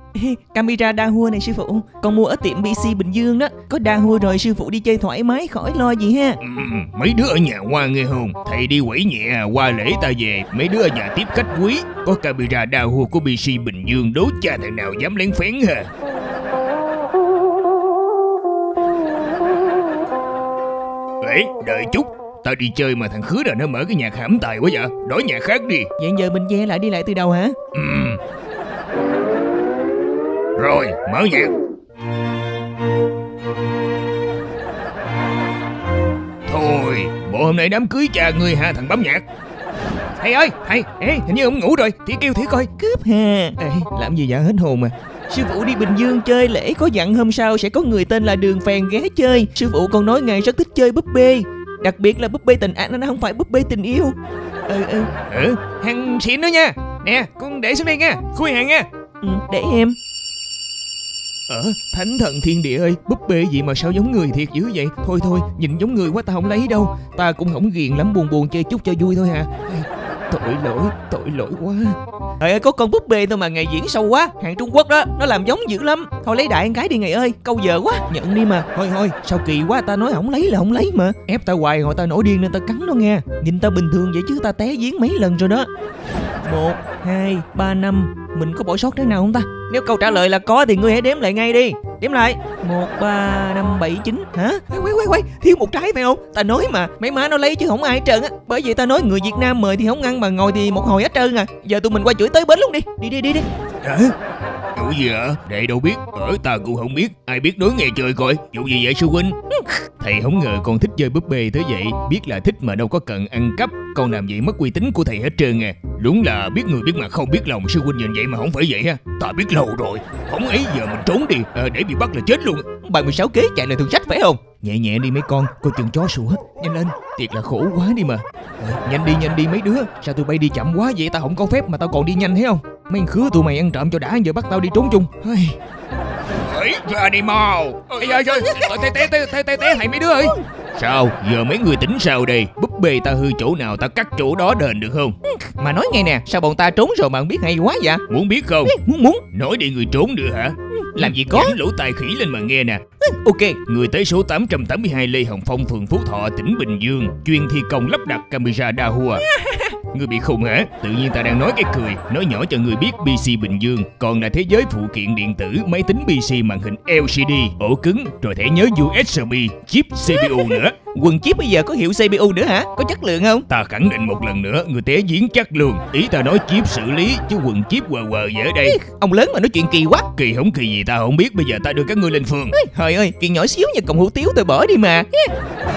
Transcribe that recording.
Camera Dahua này sư phụ, con mua ở tiệm PC Bình Dương đó. Có Dahua rồi sư phụ đi chơi thoải mái khỏi lo gì ha. Mấy đứa ở nhà Hoa nghe không? Thầy đi quẩy nhẹ qua lễ ta về, mấy đứa ở nhà tiếp khách quý. Có camera Dahua của PC Bình Dương, đố cha thằng nào dám lén phén ha. Ê, đợi chút, tao đi chơi mà thằng Khứa nào nó mở cái nhạc hãm tài quá vậy? Đổi nhạc khác đi. Vậy giờ mình ve lại đi lại từ đầu hả? Rồi, mở nhạc. Thôi, bộ hôm nay đám cưới cha ngươi ha thằng bấm nhạc. Thầy ơi, thầy, hình như ông ngủ rồi, thì kêu thử coi. Cướp ha. Làm gì vậy hết hồn mà. Sư phụ đi Bình Dương chơi lễ có dặn hôm sau sẽ có người tên là Đường Phèn ghé chơi. Sư phụ còn nói ngài rất thích chơi búp bê. Đặc biệt là búp bê tình ái, nó không phải búp bê tình yêu. Hàng xịn đó nha. Nè, con để xuống đây nha, khui hàng nha. Để em. Thánh thần thiên địa ơi, búp bê gì mà sao giống người thiệt dữ vậy? Thôi, nhìn giống người quá ta không lấy đâu. Ta cũng không ghiền lắm, buồn chơi chút cho vui thôi hả. Tội lỗi quá. Trời ơi, có con búp bê thôi mà ngày diễn sâu quá. Hàng Trung Quốc đó, nó làm giống dữ lắm. Thôi lấy đại cái đi ngày ơi, câu giờ quá. Nhận đi mà. Thôi, sao kỳ quá, ta nói không lấy là không lấy mà. Ép ta hoài hồi ta nổi điên nên ta cắn nó nghe. Nhìn ta bình thường vậy chứ ta té giếng mấy lần rồi đó. 1, 2, 3, 5. Mình có bỏ sót cái nào không ta? Nếu câu trả lời là có thì ngươi hãy đếm lại ngay đi. Đếm lại. 1, 3, 5, 7, 9. Hả? Quay, thiếu một trái phải không? Ta nói mà, mấy má nó lấy chứ không ai hết trơn á. Bởi vậy ta nói người Việt Nam mời thì không ăn mà ngồi thì một hồi hết trơn à. Giờ tụi mình qua chửi tới bến luôn đi. Đi. Hả? Vụ gì ạ? Đệ đâu biết, ta cũng không biết. Ai biết đối ngày trời coi. Vụ gì vậy sư huynh? Thầy không ngờ con thích chơi búp bê tới vậy. Biết là thích mà đâu có cần ăn cắp. Con làm vậy mất uy tín của thầy hết trơn à. Đúng là biết người biết mặt không biết lòng. Sư huynh nhìn vậy mà không phải vậy ha. Ta biết lâu rồi. Không ấy giờ mình trốn đi, để bị bắt là chết luôn. 36 kế chạy là thường sách phải không? Nhẹ đi mấy con, coi chừng chó sủa. Nhanh lên, thiệt là khổ quá đi mà. Nhanh đi mấy đứa. Sao tụi bay đi chậm quá vậy? Tao không có phép mà tao còn đi nhanh thấy không? Mấy thằng Khứa tụi mày ăn trộm cho đã, giờ bắt tao đi trốn chung. Ra đi mau. Té thầy mấy đứa ơi. Sao? Giờ mấy người tính sao đây? Búp bê ta hư chỗ nào ta cắt chỗ đó đền được không? Mà nói nghe nè, sao bọn ta trốn rồi mà không biết hay quá vậy? Muốn biết không? Muốn. Nói đi người trốn được hả? Làm gì có. Dán lỗ tai khỉ lên mà nghe nè. Ok. Người tới số 882 Lê Hồng Phong, phường Phú Thọ, tỉnh Bình Dương, chuyên thi công lắp đặt camera Dahua. Người bị khùng hả? Tự nhiên ta đang nói cái cười. Nói nhỏ cho người biết PC Bình Dương còn là thế giới phụ kiện điện tử, máy tính PC, màn hình LCD, ổ cứng, rồi thẻ nhớ USB, chip CPU nữa. Quần chip bây giờ có hiệu CPU nữa hả? Có chất lượng không? Ta khẳng định một lần nữa, người té giếng chắc luôn. Ý ta nói chip xử lý chứ quần chip quờ vậy ở đây. Ông lớn mà nói chuyện kỳ quá. Kỳ không kỳ gì ta không biết, bây giờ ta đưa các ngươi lên phường. Trời ơi, chuyện nhỏ xíu như cọng hủ tiếu tôi bỏ đi mà.